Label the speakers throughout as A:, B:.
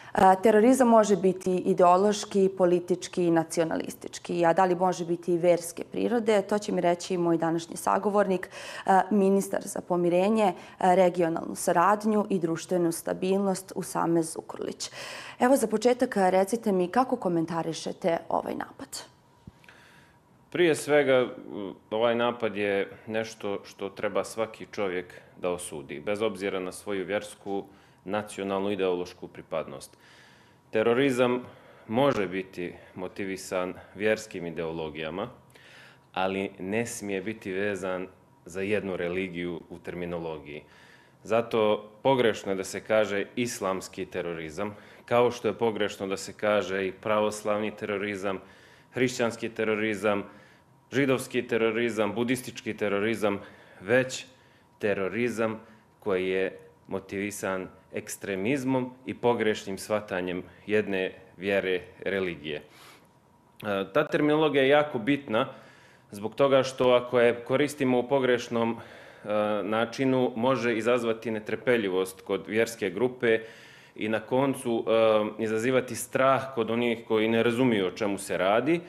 A: Terorizam može biti ideološki, politički i nacionalistički, a da li može biti i verske prirode, to će mi reći moj današnji sagovornik, ministar za pomirenje, regionalnu saradnju i društvenu stabilnost Usame Zukorlić. Evo za početak recite mi kako komentarišete ovaj napad?
B: Prije svega, ovaj napad je nešto što treba svaki čovjek da osudi, bez obzira na svoju vjersku, nacionalnu, ideološku pripadnost. Terorizam može biti motivisan vjerskim ideologijama, ali ne smije biti vezan za jednu religiju u terminologiji. Zato pogrešno je da se kaže islamski terorizam, kao što je pogrešno da se kaže i pravoslavni terorizam, hrišćanski terorizam, židovski terorizam, budistički terorizam, već terorizam koji je motivisan ekstremizmom i pogrešnim shvatanjem jedne vjere, religije. Ta terminologija je jako bitna zbog toga što ako je koristimo u pogrešnom načinu može izazvati netrpeljivost kod vjerske grupe i na koncu izazivati strah kod onih koji ne razumiju o čemu se radi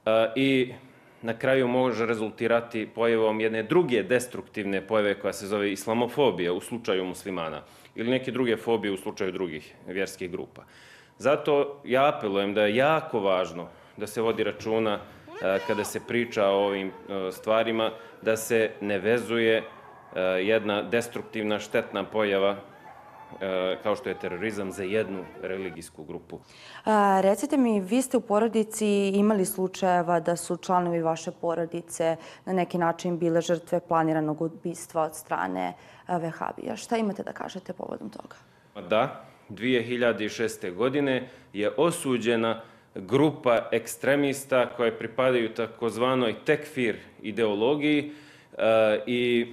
B: i na kraju može rezultirati pojavom jedne druge destruktivne pojave koja se zove islamofobija u slučaju muslimana ili neke druge fobije u slučaju drugih vjerskih grupa. Zato ja apelujem da je jako važno da se vodi računa kada se priča o ovim stvarima, da se ne vezuje jedna destruktivna štetna pojava kao što je terorizam za jednu religijsku grupu.
A: Recite mi, vi ste u porodici imali slučajeva da su članovi vaše porodice na neki način bile žrtve planiranog ubistva od strane vehabija. Šta imate da kažete povodom toga?
B: Da, 2006. godine je osuđena grupa ekstremista koje pripadaju takozvanoj tekfir ideologiji i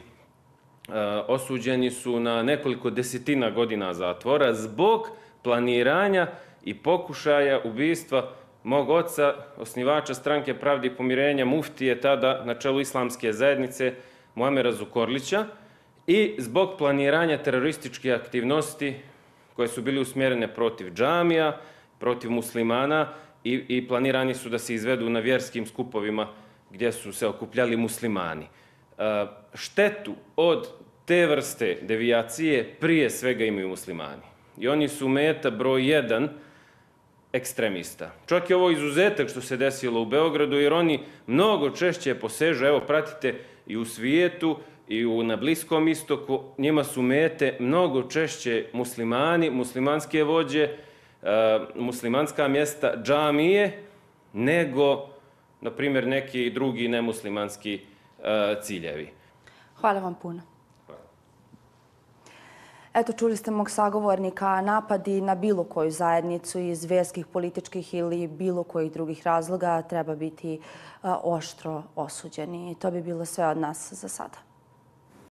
B: osuđeni su na nekoliko desetina godina zatvora zbog planiranja i pokušaja ubistva mog oca, osnivača Stranke pravde i pomirenja, muftije tada na čelu islamske zajednice Muamera Zukorlića i zbog planiranja terorističke aktivnosti koje su bili usmjerene protiv džamija, protiv muslimana i planirani su da se izvedu na vjerskim skupovima gdje su se okupljali muslimani. Štetu od te vrste devijacije prije svega imaju muslimani. I oni su meta broj 1 ekstremista. Čak je ovo izuzetak što se desilo u Beogradu jer oni mnogo češće posežu, evo pratite i u svijetu i na Bliskom istoku, njima su mete mnogo češće muslimani, muslimanske vođe, muslimanska mjesta, džamije, nego, na primjer, neki drugi nemuslimanski ciljevi.
A: Hvala vam puno. Eto, čuli ste mog sagovornika, napadi na bilo koju zajednicu iz vjerskih, političkih ili bilo kojih drugih razloga treba biti oštro osuđeni. To bi bilo sve od nas za sada.